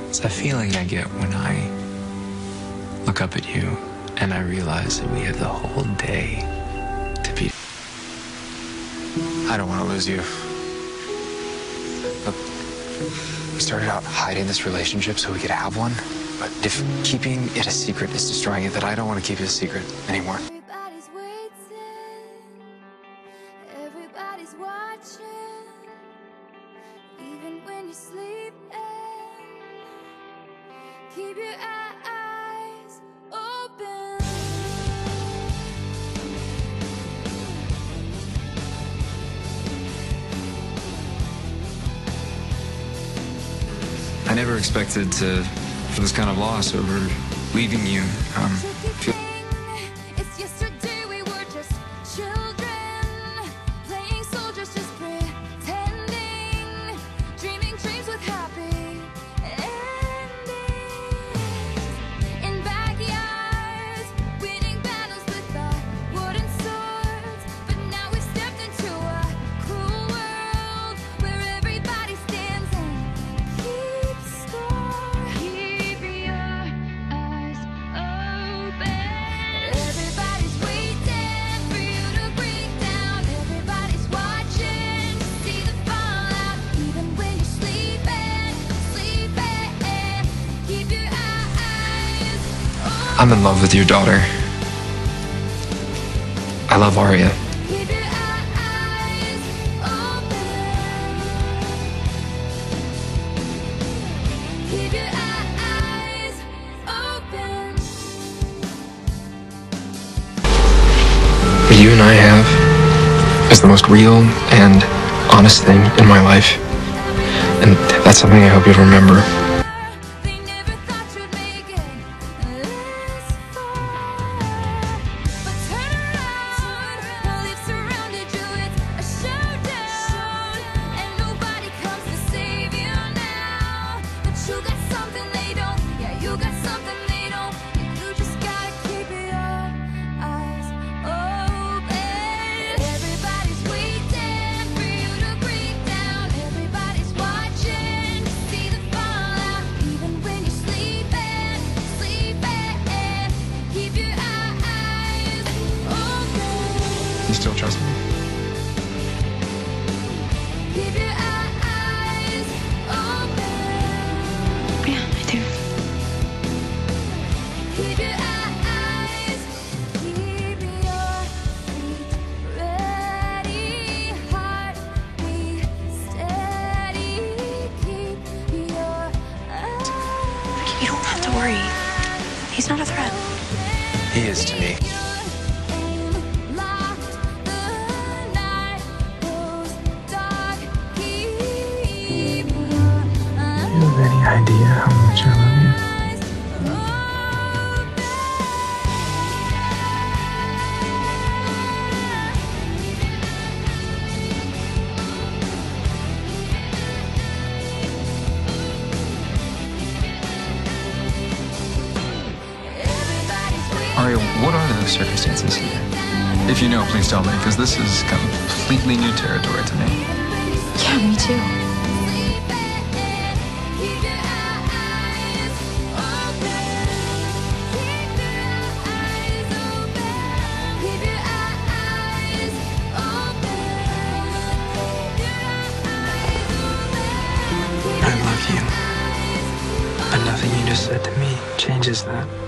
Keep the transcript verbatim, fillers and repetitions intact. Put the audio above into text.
It's that feeling I get when I look up at you and I realize that we have the whole day to be. I don't want to lose you. Look, we started out hiding this relationship so we could have one, but if keeping it a secret is destroying it, then I don't want to keep it a secret anymore. Everybody's waiting, everybody's watching, even when you're sleeping. Keep your eyes open. I never expected to feel this kind of loss over leaving you. Um, feel It's yesterday we were just children, playing soldiers, just pretending, dreaming dreams with happy endings. In backyards, winning battles with our wooden swords. But now we've stepped into a cruel world where everybody stands and keeps score. Keep your eyes open. Everybody's waiting for you to break down. Everybody's watching to see the fallout. Even when you're sleeping, sleeping. Keep your eyes open. I'm in love with your daughter. I love Aria. Keep your eyes open. Keep your eyes open. What you and I have is the most real and honest thing in my life. And that's something I hope you'll remember. They never thought you'd make it this far. But turn around, while they've surrounded you, it's a showdown. And nobody comes to save you now. But you got something they don't, yeah, you got something they don't. You just gotta keep your eyes open. Everybody's waiting for you to break down. Everybody's watching to see the fallout. Even when you're sleeping, sleeping. Keep your eyes open. You still trust me? Keep your eyes open. Yeah, I do. Keep your eyes, keep your feet ready, heart beat steady. Keep your eyes. You don't have to worry. He's not a threat. He is to me. Locked the night goes dark. Keep your Do you have any idea how much I love you? eyes Aria, what are the circumstances here? If you know, please tell me, because this is completely new territory to me. Yeah, me too. I love you. But nothing you just said to me changes that.